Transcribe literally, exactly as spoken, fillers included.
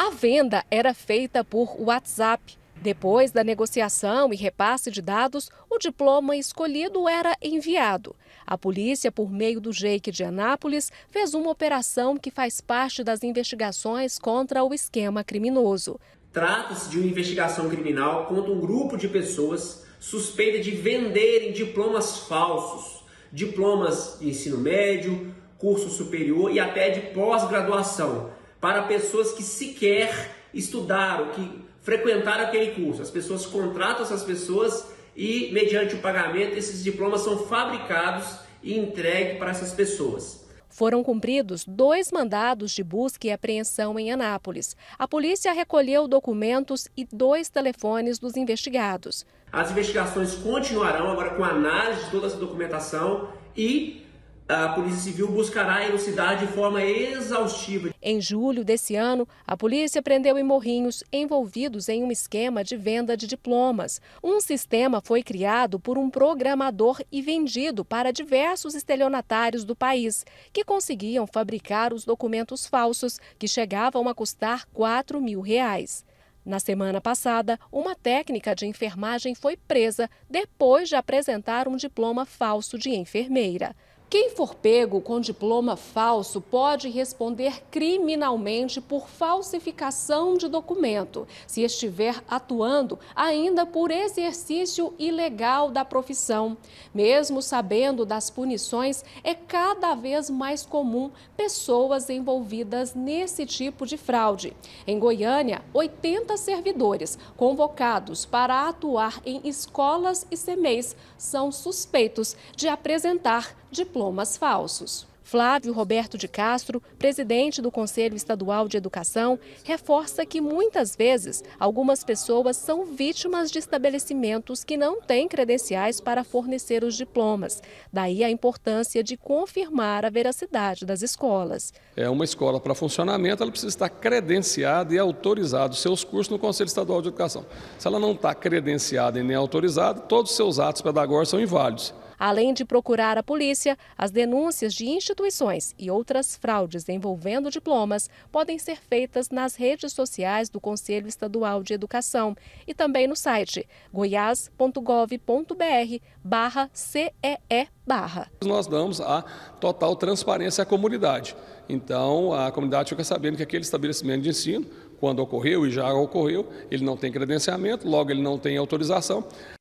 A venda era feita por WhatsApp. Depois da negociação e repasse de dados, o diploma escolhido era enviado. A polícia, por meio do Jeic de Anápolis, fez uma operação que faz parte das investigações contra o esquema criminoso. Trata-se de uma investigação criminal contra um grupo de pessoas suspeitas de venderem diplomas falsos, diplomas de ensino médio, curso superior e até de pós-graduação, para pessoas que sequer estudaram, que frequentaram aquele curso. As pessoas contratam essas pessoas e, mediante o pagamento, esses diplomas são fabricados e entregues para essas pessoas. Foram cumpridos dois mandados de busca e apreensão em Anápolis. A polícia recolheu documentos e dois telefones dos investigados. As investigações continuarão agora com a análise de toda essa documentação e a Polícia Civil buscará elucidar de forma exaustiva. Em julho desse ano, a polícia prendeu em Morrinhos envolvidos em um esquema de venda de diplomas. Um sistema foi criado por um programador e vendido para diversos estelionatários do país, que conseguiam fabricar os documentos falsos, que chegavam a custar quatro mil reais. Na semana passada, uma técnica de enfermagem foi presa depois de apresentar um diploma falso de enfermeira. Quem for pego com diploma falso pode responder criminalmente por falsificação de documento, se estiver atuando ainda por exercício ilegal da profissão. Mesmo sabendo das punições, é cada vez mais comum pessoas envolvidas nesse tipo de fraude. Em Goiânia, oitenta servidores convocados para atuar em escolas e C M E Is são suspeitos de apresentar diplomas falsos. Flávio Roberto de Castro, presidente do Conselho Estadual de Educação, reforça que muitas vezes algumas pessoas são vítimas de estabelecimentos que não têm credenciais para fornecer os diplomas. Daí a importância de confirmar a veracidade das escolas. É uma escola para funcionamento, ela precisa estar credenciada e autorizada os seus cursos no Conselho Estadual de Educação. Se ela não está credenciada e nem autorizada, todos os seus atos pedagógicos são inválidos. Além de procurar a polícia, as denúncias de instituições e outras fraudes envolvendo diplomas podem ser feitas nas redes sociais do Conselho Estadual de Educação e também no site goiás ponto gov ponto br barra C E E barra. Nós damos a total transparência à comunidade. Então, a comunidade fica sabendo que aquele estabelecimento de ensino, quando ocorreu e já ocorreu, ele não tem credenciamento, logo ele não tem autorização.